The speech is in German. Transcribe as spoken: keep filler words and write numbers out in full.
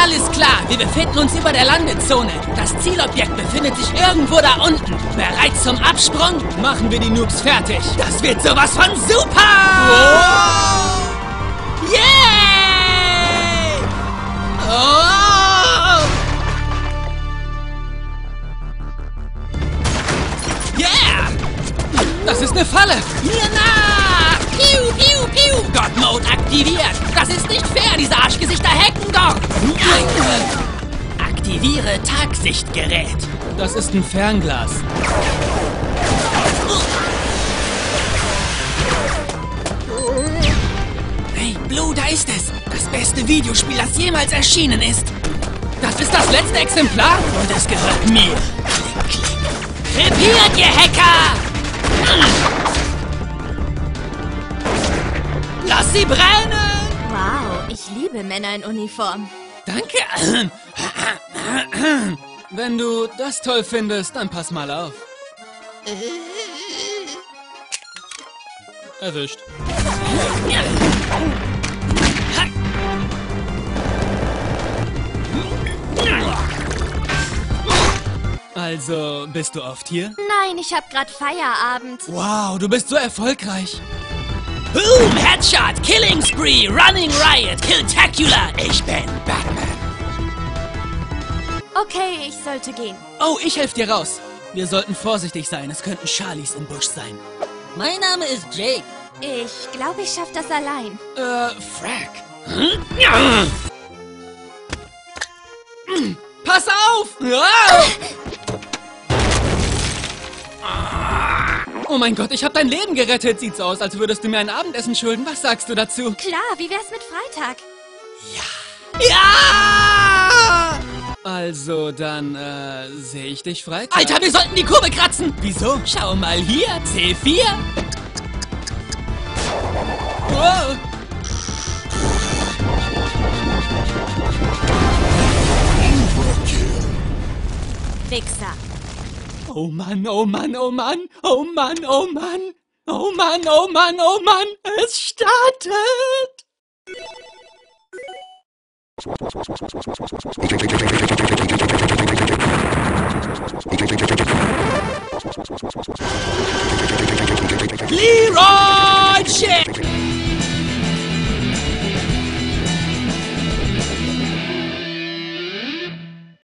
Alles klar, wir befinden uns über der Landezone. Das Zielobjekt befindet sich irgendwo da unten. Bereit zum Absprung? Machen wir die Noobs fertig. Das wird sowas von super! Oh! Yay! Oh! Yeah! Das ist eine Falle! Mir nach! Piu, piu, piu! God-Mode aktiviert! Das ist nicht fair, diese Arschgesichter hacken doch! Aktiviere Tagsichtgerät. Das ist ein Fernglas. Hey, Blue, da ist es! Das beste Videospiel, das jemals erschienen ist! Das ist das letzte Exemplar und es gehört mir! Klick, klick! Krepiert, ihr Hacker! Lass sie brennen! Wow, ich liebe Männer in Uniform. Danke! Wenn du das toll findest, dann pass mal auf. Erwischt. Also, bist du oft hier? Nein, ich hab grad Feierabend. Wow, du bist so erfolgreich. Boom, Headshot, Killing Spree, Running Riot, Killtacular. Ich bin Batman. Okay, ich sollte gehen. Oh, ich helfe dir raus. Wir sollten vorsichtig sein, es könnten Charlies im Busch sein. Mein Name ist Jake. Ich glaube, ich schaff das allein. Äh, Frack. Hm? Ja. Pass auf! Ah! Oh mein Gott, ich habe dein Leben gerettet. Sieht so aus, als würdest du mir ein Abendessen schulden. Was sagst du dazu? Klar, wie wär's mit Freitag? Ja! Also, dann, äh, sehe ich dich Freitag. Alter, wir sollten die Kurve kratzen! Wieso? Schau mal hier, C vier. Wow. Wichser. Oh Mann, oh Mann, oh Mann, oh Mann, oh Mann, oh Mann, oh Mann, oh Mann, es startet! D J